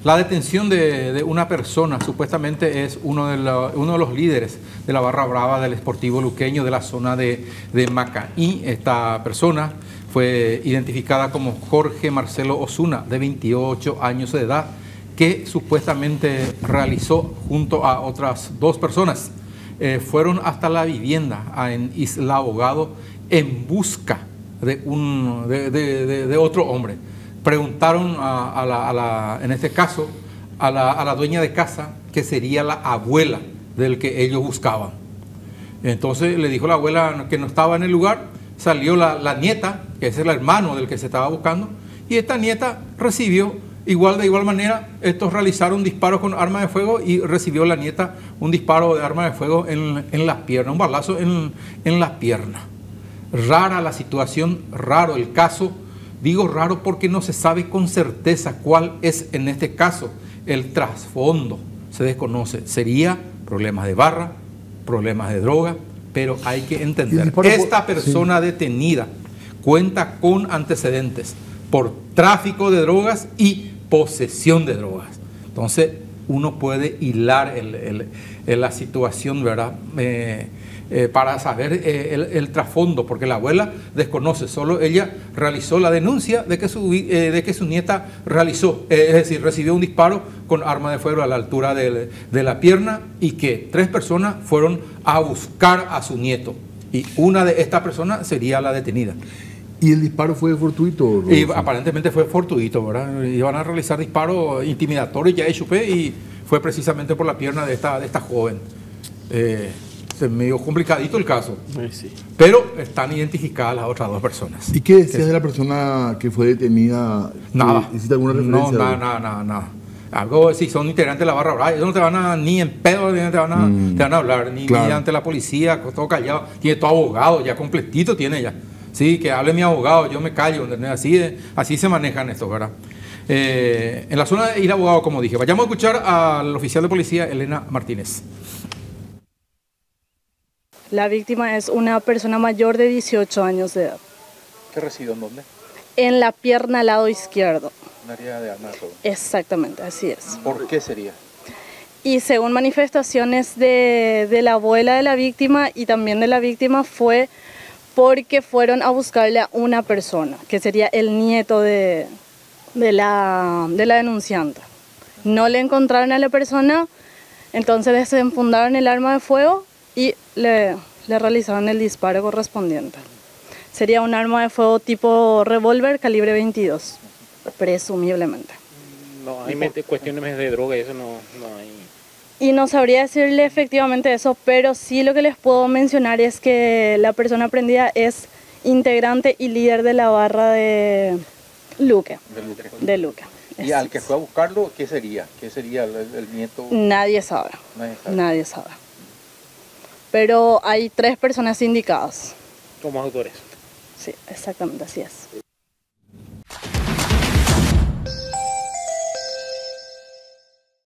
La detención de una persona supuestamente es uno de los líderes de la barra brava del Sportivo Luqueño de la zona de Macaí. Esta persona fue identificada como Jorge Marcelo Osuna, de 28 años de edad, que supuestamente realizó junto a otras dos personas. Fueron hasta la vivienda en Isla Abogado en busca de otro hombre. Preguntaron en este caso a la dueña de casa, que sería la abuela del que ellos buscaban. Entonces le dijo la abuela que no estaba en el lugar. Salió la nieta, que es el hermano del que se estaba buscando, y esta nieta recibió de igual manera. Estos realizaron disparos con arma de fuego y recibió la nieta un disparo de arma de fuego en las piernas, un balazo en las piernas. Rara la situación, raro el caso. Digo raro porque no se sabe con certeza cuál es en este caso el trasfondo. Se desconoce. Sería problemas de barra, problemas de droga, pero hay que entender. Esta persona detenida cuenta con antecedentes por tráfico de drogas y posesión de drogas. Entonces uno puede hilar la situación, ¿verdad? Para saber el trasfondo, porque la abuela desconoce, solo ella realizó la denuncia de que su nieta recibió un disparo con arma de fuego a la altura de la pierna, y que 3 personas fueron a buscar a su nieto, y una de estas personas sería la detenida. ¿Y el disparo fue fortuito? Y aparentemente fue fortuito, ¿verdad? Iban a realizar disparos intimidatorios ya chupé, y fue precisamente por la pierna de esta joven. Es medio complicadito el caso, sí. Pero están identificadas las otras 2 personas. ¿Y qué decías de la persona que fue detenida? Nada. ¿Hiciste alguna referencia? No, nada. Algo, si son integrantes de la barra brava, ellos no te van a, ni en pedo te van a hablar, ni ante la policía, todo callado. Tiene todo abogado, ya completito tiene ya. Sí, que hable mi abogado, yo me callo, ¿entendés? Así se manejan estos, ¿verdad? En la zona de ir abogado, como dije. Vayamos a escuchar al oficial de policía, Elena Martínez. La víctima es una persona mayor de 18 años de edad. ¿Qué reside en dónde? En la pierna al lado izquierdo. Un área de arma de fuego. Exactamente, así es. ¿Por qué sería? Y según manifestaciones de la abuela de la víctima y también de la víctima, fue porque fueron a buscarle a una persona, que sería el nieto de la denunciante. No le encontraron a la persona, entonces desenfundaron el arma de fuego y le realizaron el disparo correspondiente. Sería un arma de fuego tipo revólver calibre 22, presumiblemente. No hay cuestiones de droga, eso no hay. Y no sabría decirle efectivamente eso, pero sí lo que les puedo mencionar es que la persona prendida es integrante y líder de la barra de Luque. De Luque. ¿Y al que fue a buscarlo, qué sería? ¿Qué sería el nieto? Nadie sabe. Nadie sabe. Pero hay 3 personas indicadas. Como autores. Sí, exactamente, así es.